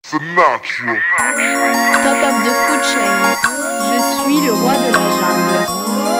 Sinatra. Top of the food chain. Je suis le roi de la jungle.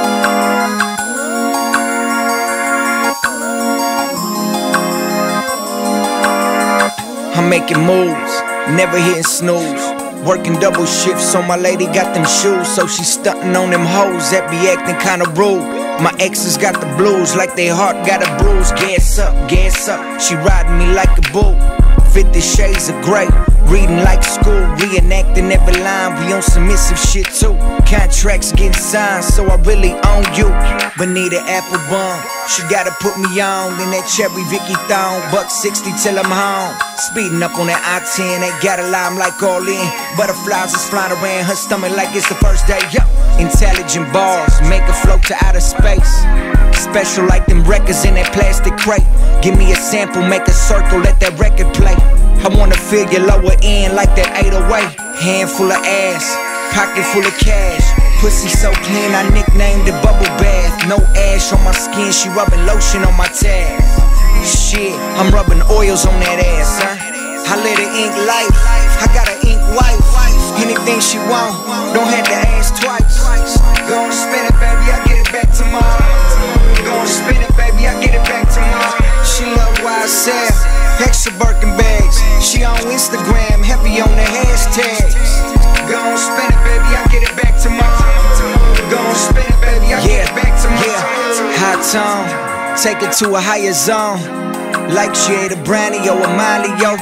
I'm making moves, never hitting snooze. Working double shifts so my lady got them shoes. So she stunting on them hoes that be acting kinda rude. My exes got the blues like they heart got a bruise. Gas up, she riding me like a bull. 50 shades of grey, reading like school. Reenacting every line, we on submissive shit too. Contracts getting signed, so I really own you. Bonita Applebum, she gotta put me on. Then that cherry Vicky thong, $1.60 till I'm home. Speeding up on that I-10, they got a lie, I'm like all in. Butterflies is flying around her stomach like it's the first day. Yup. Intelligent bars, make her float to outer space. Special like them records in that plastic crate. Give me a sample, make a circle, let that record play. I wanna feel your lower end like that 808. Handful of ass, pocket full of cash. Pussy so clean, I nicknamed it Bubble Bath. No ash on my skin, she rubbing lotion on my tabs. Shit, I'm rubbing oils on that ass, huh? I let her ink life, I got an ink wife. Anything she want, don't have to ask twice. Gonna spin it, baby, I get it back tomorrow. Gonna spin it, baby, I get it back tomorrow. She love YSL, extra Birkin bags. She on Instagram, heavy on the hashtags. Gonna spin it, baby, I get it back tomorrow. Gonna spin it, baby, I get it back tomorrow. High tone, take it to a higher zone. Like she ate a brownie or a Molly, yo.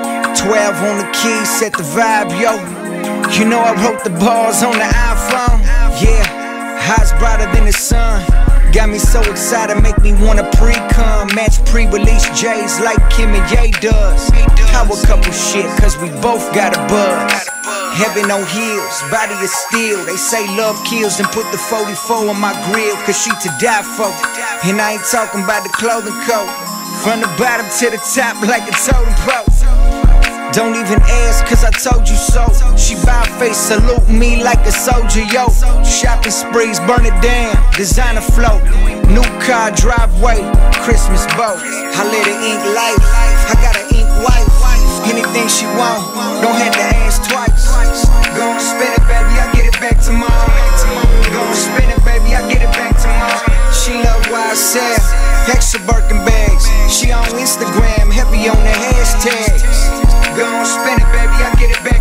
12 on the keys, set the vibe, yo. You know I wrote the bars on the iPhone. Yeah, highs brighter than the sun. Got me so excited, make me wanna pre-cum. Match pre-release J's like Kim and Ye does. Power couple shit, cause we both got a buzz. Heaven on heels, body is steel. They say love kills and put the 44 on my grill, cause she to die for. And I ain't talking about the clothing code. From the bottom to the top like a totem pole. Don't even ask, cause I told you so. She bow face, salute me like a soldier, yo. Shopping sprees, burn it down, designer flow. New car, driveway, Christmas boat. I let her ink life, I got an ink wife. Anything she want, don't have to ask twice. Gonna spin it, baby, I get it back tomorrow. Gonna spin it, baby, I get it back tomorrow. She love YSL, extra Birkin bags. She on Instagram, heavy on the hashtags. Gonna spin it, baby, I get it back.